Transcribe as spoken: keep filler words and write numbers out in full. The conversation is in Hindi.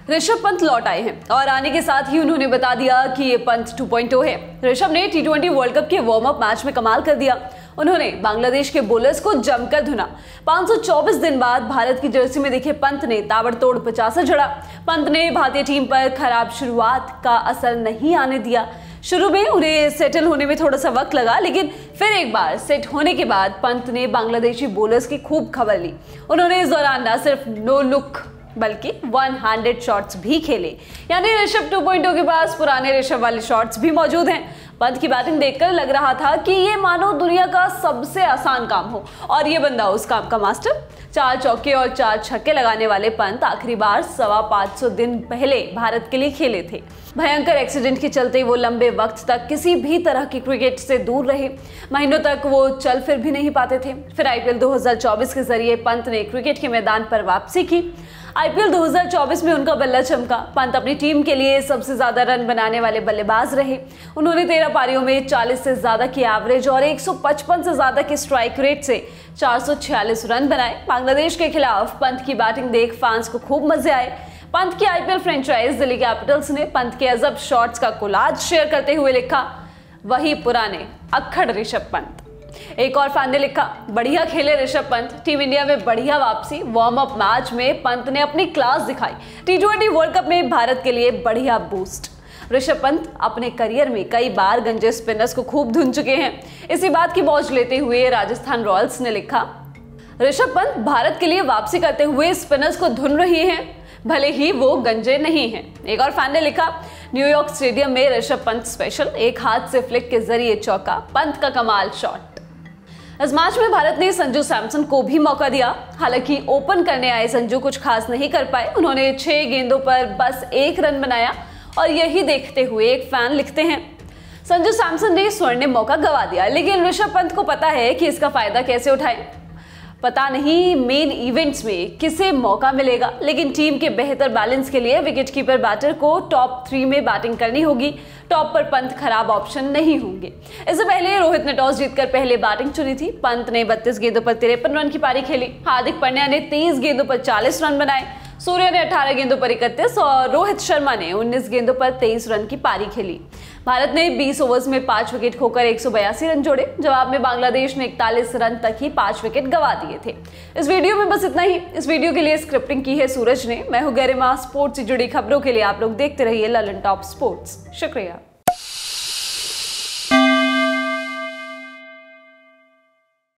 ऋषभ पंत लौट आए हैं और आने के साथ ही उन्होंने बता दिया कि ये पंत टू पॉइंट ओ है। ऋषभ ने टी ट्वेंटी वर्ल्ड कप के वार्म अप मैच में कमाल कर दिया। उन्होंने बांग्लादेश के बॉलर्स को जमकर धुना। पाँच सौ चौबीस दिन बाद भारत की जर्सी में दिखे पंत ने ताबड़तोड़ पचासा जड़ा। पंत ने भारतीय टीम पर खराब शुरुआत का असर नहीं आने दिया। शुरू में उन्हें सेटल होने में थोड़ा सा वक्त लगा, लेकिन फिर एक बार सेट होने के बाद पंत ने बांग्लादेशी बॉलर्स की खूब खबर ली। उन्होंने इस दौरान न सिर्फ नो लुक बल्कि वन हैंडेड शॉट्स भी खेले, यानी ऋषभ टू पॉइंट ओ के पास पुराने ऋषभ वाले शॉट्स भी मौजूद हैं। पंत की बैटिंग देखकर लग रहा था कि ये मानो दुनिया का सबसे आसान काम हो और ये बंदा उस काम का मास्टर। चार चौके और चार छक्के लगाने वाले पंत आखिरी बार सवा पाँच सौ दिन पहले भारत के लिए खेले थे। भयंकर एक्सीडेंट के चलते वो लंबे वक्त तक किसी भी तरह की क्रिकेट से दूर रहे। महीनों तक वो चल फिर भी नहीं पाते थे। फिर आईपीएल दो हज़ार चौबीस के जरिए पंत ने क्रिकेट के मैदान पर वापसी की। आईपीएल दो हज़ार चौबीस में उनका बल्ला चमका। पंत अपनी टीम के लिए सबसे ज्यादा रन बनाने वाले बल्लेबाज रहे। उन्होंने तेरह पारियों में चालीस से ज्यादा की एवरेज और एक सौ पचपन से ज्यादा के स्ट्राइक रेट से चार सौ छियालीस रन बनाए। बांग्लादेश के खिलाफ पंत की बैटिंग देख फैंस को खूब मजे आए। पंत की आईपीएल फ्रेंचाइज दिल्ली कैपिटल्स ने पंत के अजब शॉट्स का कोलाज शेयर करते हुए लिखा, वही पुराने अक्खड़ ऋषभ पंत। एक और फैन ने लिखा, बढ़िया खेले ऋषभ पंत, टीम इंडिया में बढ़िया वापसी। वार्म अप मैच में पंत ने अपनी क्लास दिखाई। टी ट्वेंटी वर्ल्ड कप में भारत के लिए बढ़िया बूस्ट। ऋषभ पंत अपने करियर में कई बार गंजे स्पिनर्स को खूब धुन चुके हैं। इसी बात की मौज लेते हुए राजस्थान रॉयल्स ने लिखा, ऋषभ पंत भारत के लिए वापसी करते हुए स्पिनर्स को धुन रही हैं, भले ही वो गंजे नहीं हैं। एक और फैन ने लिखा, न्यूयॉर्क स्टेडियम में ऋषभ पंत स्पेशल, एक हाथ से फ्लिक के जरिए चौका, पंत का कमाल शॉट। इस मैच में भारत ने संजू सैमसन को भी मौका दिया। हालांकि ओपन करने आए संजू कुछ खास नहीं कर पाए। उन्होंने छह गेंदों पर बस एक रन बनाया और यही देखते हुए एक फैन लिखते हैं, संजू सैमसन ने स्वर्णिम मौका गवा दिया, लेकिन ऋषभ पंत को पता है कि इसका फायदा कैसे उठाएं। पता नहीं मेन इवेंट्स में किसे मौका मिलेगा, लेकिन टीम के बेहतर बैलेंस के लिए विकेटकीपर बैटर को टॉप थ्री में बैटिंग करनी होगी। टॉप पर पंत खराब ऑप्शन नहीं होंगे। इससे पहले रोहित ने टॉस जीतकर पहले बैटिंग चुनी थी। पंत ने बत्तीस गेंदों पर तिरपन रन की पारी खेली। हार्दिक पांड्या ने तेईस गेंदों पर चालीस रन बनाए। सूर्य ने अठारह गेंदों पर इकतीस और रोहित शर्मा ने उन्नीस गेंदों पर तेईस रन की पारी खेली। भारत ने बीस ओवर्स में पांच विकेट खोकर एक सौ बयासी रन जोड़े। जवाब में बांग्लादेश ने इकतालीस रन तक ही पांच विकेट गवा दिए थे। इस वीडियो में बस इतना ही। इस वीडियो के लिए स्क्रिप्टिंग की है सूरज ने। मैं हूं गरिमा। स्पोर्ट्स से जुड़ी खबरों के लिए आप लोग देखते रहिए ललन टॉप स्पोर्ट्स। शुक्रिया।